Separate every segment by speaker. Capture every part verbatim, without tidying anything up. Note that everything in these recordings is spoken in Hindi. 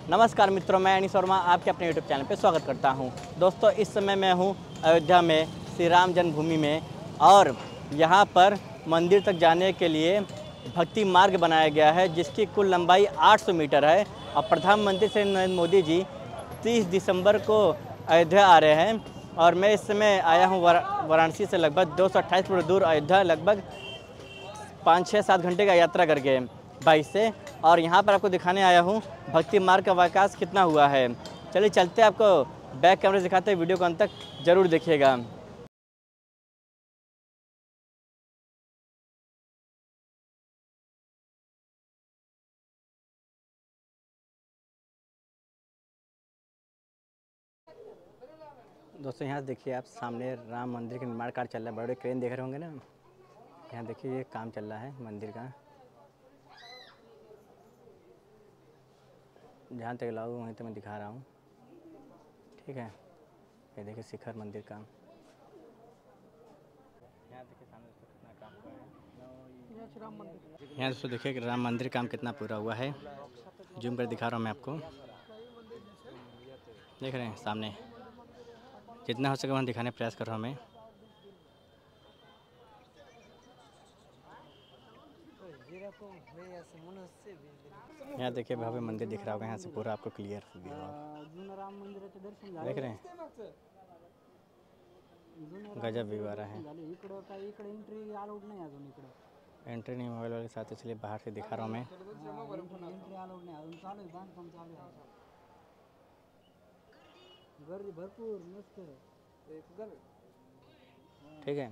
Speaker 1: नमस्कार मित्रों, मैं अनिश वर्मा आपके अपने यूट्यूब चैनल पर स्वागत करता हूं। दोस्तों, इस समय मैं हूं अयोध्या में श्री राम जन्मभूमि में और यहां पर मंदिर तक जाने के लिए भक्ति मार्ग बनाया गया है, जिसकी कुल लंबाई आठ सौ मीटर है। और प्रधानमंत्री श्री नरेंद्र मोदी जी तीस दिसंबर को अयोध्या आ रहे हैं और मैं इस समय आया हूँ वाराणसी से लगभग दो सौ अट्ठाईस किलोमीटर दूर अयोध्या, लगभग पाँच छः सात घंटे का यात्रा करके बाइक से। और यहाँ पर आपको दिखाने आया हूँ भक्ति मार्ग का विकास कितना हुआ है। चलिए चलते, आपको बैक कैमरे से दिखाते हैं, वीडियो को अंत तक जरूर देखिएगा। दोस्तों, यहाँ देखिए, आप सामने राम मंदिर का निर्माण कार्य चल रहा है। बड़े क्रेन देख रहे होंगे ना, यहाँ देखिए ये काम चल रहा है मंदिर का। जहाँ तक लाऊँ वहीं तो मैं दिखा रहा हूँ, ठीक है। ये देखिए शिखर मंदिर का, यहाँ देखिए सामने कितना काम हुआ है। यहाँ दोस्तों देखिए कि राम मंदिर काम कितना पूरा हुआ है। जूम कर दिखा रहा हूँ मैं आपको, देख रहे हैं सामने। जितना हो सके वहाँ दिखाने प्रयास कर रहा हूँ मैं। यहाँ देखिए भव्य मंदिर दिख रहा होगा, यहाँ से पूरा आपको क्लियर व्यू देख रहे हैं। गजब व्यू आ रहा है। एंट्री नहीं मोबाइल वाले के साथ, इसलिए बाहर से दिखा रहा हूँ मैं। ठीक है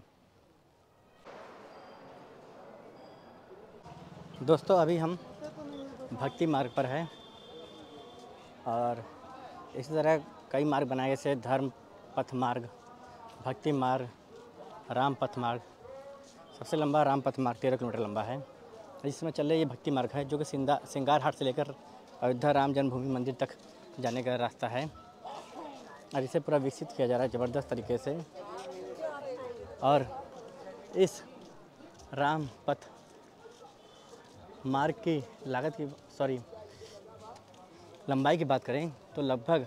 Speaker 1: दोस्तों, अभी हम भक्ति मार्ग पर है और इसी तरह कई मार्ग बनाए गए, जैसे धर्म पथ मार्ग, भक्ति मार्ग, राम पथ मार्ग। सबसे लंबा राम पथ मार्ग तेरह किलोमीटर लंबा है। जिसमें चल रही ये भक्ति मार्ग है, जो कि सिंगा सिंगार हाट से लेकर अयोध्या राम जन्मभूमि मंदिर तक जाने का रास्ता है। और इसे पूरा विकसित किया जा रहा है ज़बरदस्त तरीके से। और इस राम पथ मार्ग की लागत की सॉरी लंबाई की बात करें तो लगभग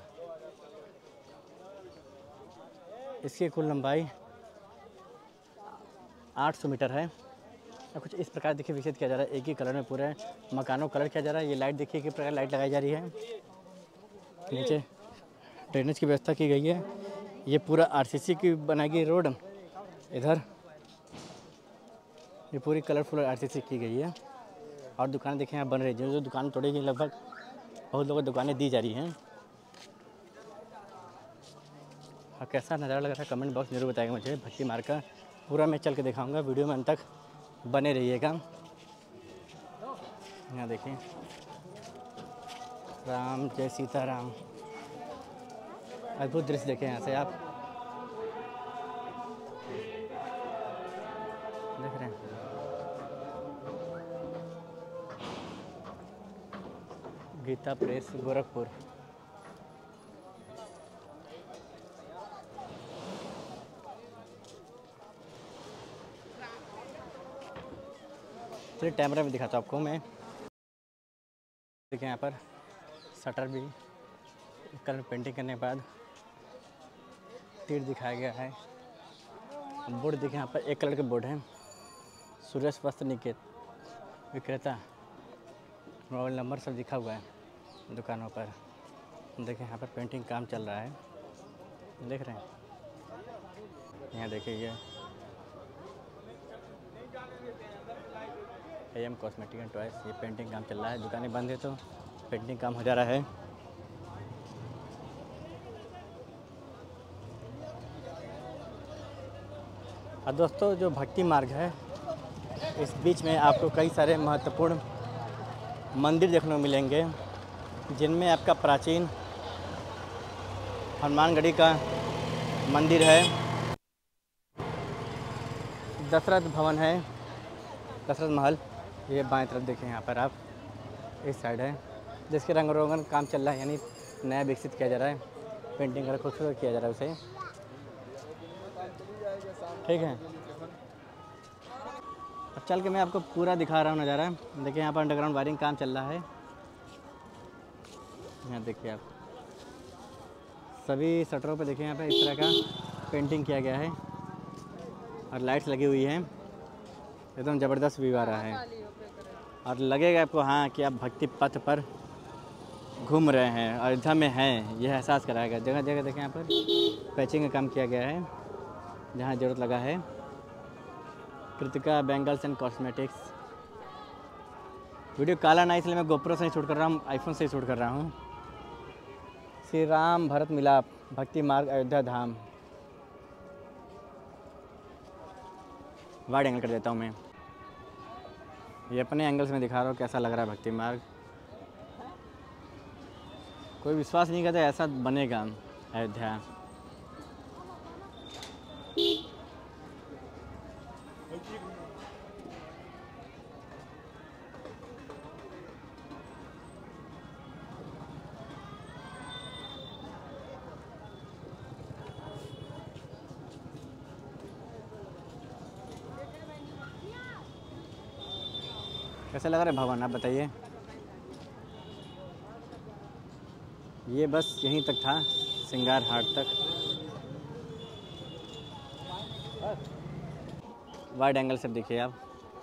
Speaker 1: इसकी कुल लंबाई आठ सौ मीटर है। और कुछ इस प्रकार देखिए विकसित किया जा रहा है। एक ही कलर में पूरे मकानों को कलर किया जा रहा है। ये लाइट देखिए किस प्रकार लाइट लगाई जा रही है। नीचे ड्रेनेज की व्यवस्था की गई है। ये पूरा आरसीसी की बनाई गई रोड, इधर ये पूरी कलरफुल आरसीसी की गई है। और दुकानें देखें यहाँ बन रही है। जो जो दुकान तोड़ेगी, लगभग बहुत लोगों को दुकानें दी जा रही हैं। और कैसा नज़ारा लग रहा है कमेंट बॉक्स जरूर बताएगा मुझे। भक्ति मार्ग का पूरा मैं चल के दिखाऊंगा, वीडियो में अंत तक बने रहिएगा। यहाँ देखिए राम जय सीताराम, अद्भुत दृश्य देखें यहाँ से आप देख रहे हैं। गीता प्रेस गोरखपुर। चलिए कैमरा में दिखाता हूँ आपको मैं। देखिए यहाँ पर शटर भी कलर पेंटिंग करने के बाद तीर दिखाया गया है। बोर्ड देखिए यहाँ पर एक कलर के बोर्ड हैं। सुरेश वस्त्र निकेत विक्रेता, मोबाइल नंबर सब लिखा हुआ है दुकानों पर। देखिए यहाँ पर पेंटिंग काम चल रहा है, देख रहे हैं। यहाँ देखिए ये एम कॉस्मेटिक एंड टॉयज, ये पेंटिंग काम चल रहा है। दुकानें बंद है तो पेंटिंग काम हो जा रहा है। और दोस्तों, जो भक्ति मार्ग है, इस बीच में आपको कई सारे महत्वपूर्ण मंदिर देखने को मिलेंगे, जिनमें आपका प्राचीन हनुमानगढ़ी का मंदिर है, दशरथ भवन है, दशरथ महल। ये बाएं तरफ देखें यहाँ पर आप, इस साइड है, जिसके रंग रोगन काम चल रहा है, यानी नया विकसित किया जा रहा है। पेंटिंग कर खूबसूरत किया जा रहा है उसे, ठीक है। अब चल के मैं आपको पूरा दिखा रहा हूँ नज़ारा। देखिए यहाँ पर अंडरग्राउंड वायरिंग काम चल रहा है। यहाँ देखिए आप, सभी शटरों पे देखिए यहाँ पे इस तरह का पेंटिंग किया गया है और लाइट्स लगी हुई हैं, एकदम ज़बरदस्त व्यू आ रहा है और लगेगा आपको हाँ कि आप भक्ति पथ पर घूम रहे हैं, अयोध्या में हैं, यह एहसास कराएगा। जगह जगह देखें यहाँ पर पैचिंग का काम किया गया है जहाँ ज़रूरत लगा है। Kritika bangles and cosmetics. Video काला ना इसलिए मैं गोप्रो से ही शूट कर रहा हूँ, आईफोन से ही शूट कर रहा हूँ। श्री राम भरत मिलाप भक्ति मार्ग अयोध्या धाम। वाइड एंगल कर देता हूँ मैं, ये अपने एंगल से मैं दिखा रहा हूँ कैसा लग रहा है भक्ति मार्ग। कोई विश्वास नहीं करता ऐसा बनेगा अयोध्या। कैसा लग रहा है भवन, आप बताइए। ये बस यहीं तक था, सिंगार हाट तक। वाइड एंगल से देखिए आप।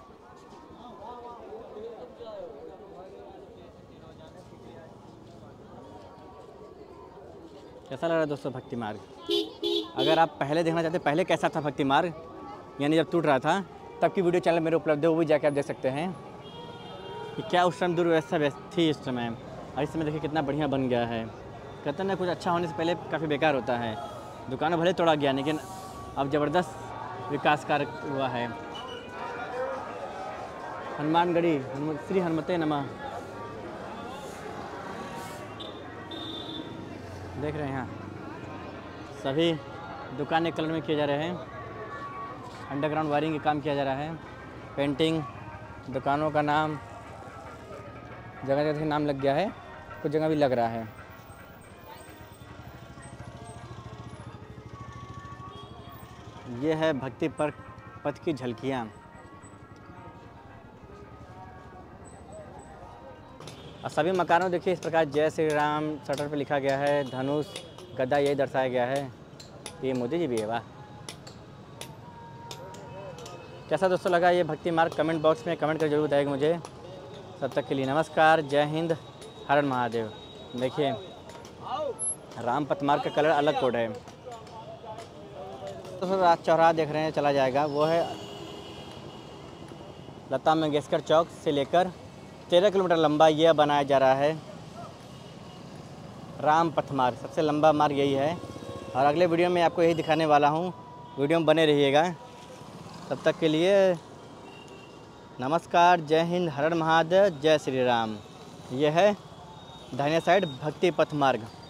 Speaker 1: कैसा लग रहा है दोस्तों भक्ति मार्ग? अगर आप पहले देखना चाहते पहले कैसा था भक्ति मार्ग, यानी जब टूट रहा था, तब की वीडियो चैनल मेरे उपलब्ध है, वो भी जाके आप देख सकते हैं कि क्या उस टाइम दुर्व्यवस्था थी इस समय, और इस समय देखिए कितना बढ़िया बन गया है। कहते हैं ना कुछ अच्छा होने से पहले काफ़ी बेकार होता है। दुकानें भले तोड़ा गया लेकिन अब ज़बरदस्त विकास कार्य हुआ है। हनुमानगढ़ी हनुम श्री हनुमते नमः। देख रहे हैं यहाँ सभी दुकानें कलर में किए जा रहे हैं, अंडरग्राउंड वायरिंग का काम किया जा रहा है, पेंटिंग, दुकानों का नाम जगह जगह नाम लग गया है, कुछ जगह भी लग रहा है। ये है भक्ति पर पथ की झलकियाँ। और सभी मकानों देखिए इस प्रकार जय श्री राम शटर पे लिखा गया है, धनुष गदा यही दर्शाया गया है। ये मोदी जी भी है, वाह। कैसा दोस्तों लगा ये भक्ति मार्ग? कमेंट बॉक्स में कमेंट कर जरूर बताइएगा मुझे। तब तक के लिए नमस्कार, जय हिंद, हर हर महादेव। देखिए राम पथ मार्ग का कलर अलग कोड है। तो राज चौराहा देख रहे हैं चला जाएगा, वो है लता मंगेशकर चौक से लेकर तेरह किलोमीटर लंबा यह बनाया जा रहा है राम पथ मार्ग। सबसे लंबा मार्ग यही है और अगले वीडियो में आपको यही दिखाने वाला हूँ। वीडियो में बने रहिएगा। तब तक के लिए नमस्कार, जय हिंद, हर हर महादेव, जय श्री राम। यह है दाहिने साइड भक्ति पथ मार्ग।